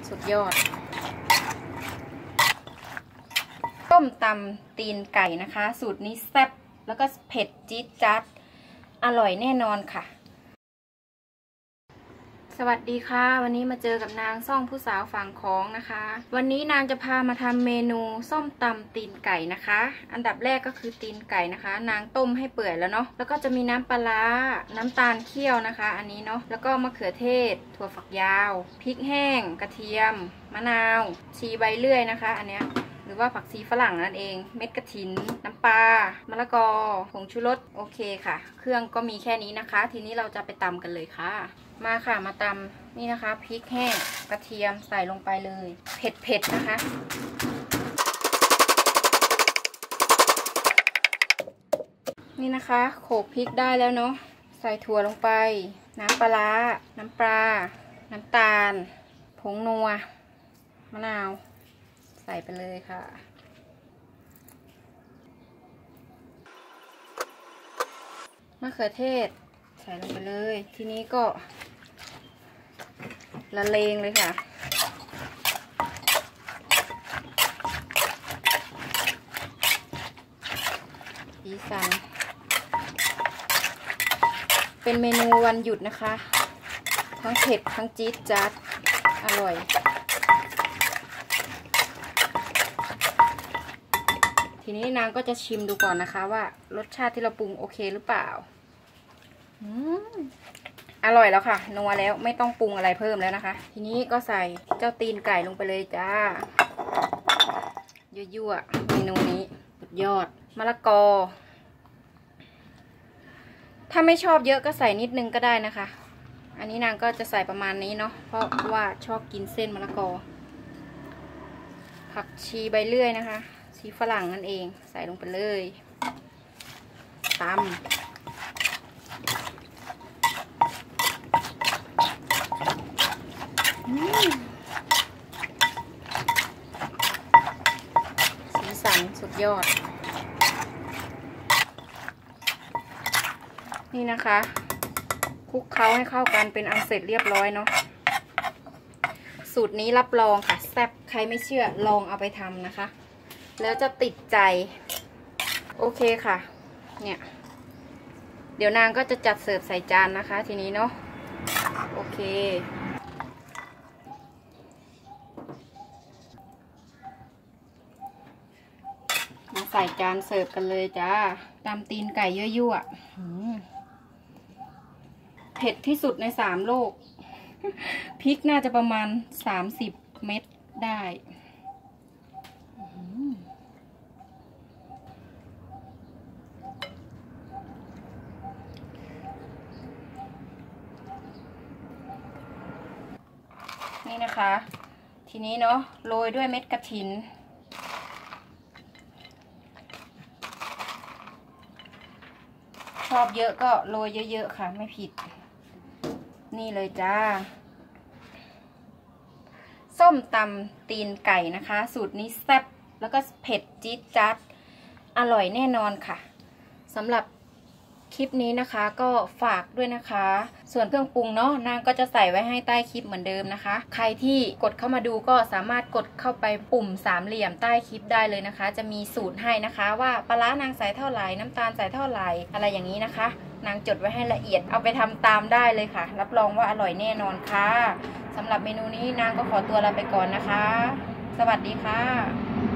สุดยอดต้มตำตีนไก่นะคะสูตรนี้แซ่บแล้วก็เผ็ดจี๊ดจ๊าดอร่อยแน่นอนค่ะสวัสดีค่ะวันนี้มาเจอกับนางซ่องผู้สาวฝั่งของนะคะวันนี้นางจะพามาทำเมนูส้มตำตีนไก่นะคะอันดับแรกก็คือตีนไก่นะคะนางต้มให้เปื่อยแล้วเนาะแล้วก็จะมีน้ำปลาน้ำตาลเคี่ยวนะคะอันนี้เนาะแล้วก็มะเขือเทศถั่วฝักยาวพริกแห้งกระเทียมมะนาวชีใบเลื่อยนะคะอันเนี้ยหรือว่าผักชีฝรั่งนั่นเองเม็ดกระถินน้ำปลามะละกอผงชูรสโอเคค่ะเครื่องก็มีแค่นี้นะคะทีนี้เราจะไปตำกันเลยค่ะมาค่ะมาตำนี่นะคะพริกแห้งกระเทียมใส่ลงไปเลยเผ็ดๆนะคะนี่นะคะโขลกพริกได้แล้วเนาะใส่ถั่วลงไปน้ำปลาน้ำปลาน้ำตาลผงนัวมะนาวใส่ไปเลยค่ะมะเขือเทศใส่ลงไปเลยทีนี้ก็ละเลงเลยค่ะสีสันเป็นเมนูวันหยุดนะคะทั้งเผ็ดทั้งจี๊ดจ๊าดอร่อยทีนี้นางก็จะชิมดูก่อนนะคะว่ารสชาติที่เราปรุงโอเคหรือเปล่าอร่อยแล้วค่ะนัวแล้วไม่ต้องปรุงอะไรเพิ่มแล้วนะคะทีนี้ก็ใส่เจ้าตีนไก่ลงไปเลยจ้ายั่วๆเมนูนี้สุดยอดมะละกอถ้าไม่ชอบเยอะก็ใส่นิดนึงก็ได้นะคะอันนี้นางก็จะใส่ประมาณนี้เนาะเพราะว่าชอบกินเส้นมะละกอผักชีใบเลื่อยนะคะชีฝรั่งนั่นเองใส่ลงไปเลยตำสีสันสุดยอดนี่นะคะคลุกเคล้าให้เข้ากันเป็นอันเสร็จเรียบร้อยเนาะสูตรนี้รับรองค่ะแซ่บใครไม่เชื่อลองเอาไปทำนะคะแล้วจะติดใจโอเคค่ะเนี่ยเดี๋ยวนางก็จะจัดเสิร์ฟใส่จานนะคะทีนี้เนาะโอเคมาใส่จานเสิร์ฟกันเลยจ้าตำตีนไก่ยั่วๆเผ็ดที่สุดใน3 โลกพริกน่าจะประมาณ30 เม็ดได้นี่นะคะทีนี้เนาะโรยด้วยเม็ดกระถินชอบเยอะก็โรยเยอะๆค่ะไม่ผิดนี่เลยจ้าส้มตำตีนไก่นะคะสูตรนี้แซ่บแล้วก็เผ็ดจี๊ดจ๊าดอร่อยแน่นอนค่ะสำหรับคลิปนี้นะคะก็ฝากด้วยนะคะส่วนเครื่องปรุงเนาะนางก็จะใส่ไว้ให้ใต้คลิปเหมือนเดิมนะคะใครที่กดเข้ามาดูก็สามารถกดเข้าไปปุ่ม3 เหลี่ยมใต้คลิปได้เลยนะคะจะมีสูตรให้นะคะว่าปลาร้านางใส่เท่าไหร่น้ำตาลใส่เท่าไหร่อะไรอย่างนี้นะคะนางจดไว้ให้ละเอียดเอาไปทำตามได้เลยค่ะรับรองว่าอร่อยแน่นอนค่ะสำหรับเมนูนี้นางก็ขอตัวลาไปก่อนนะคะสวัสดีค่ะ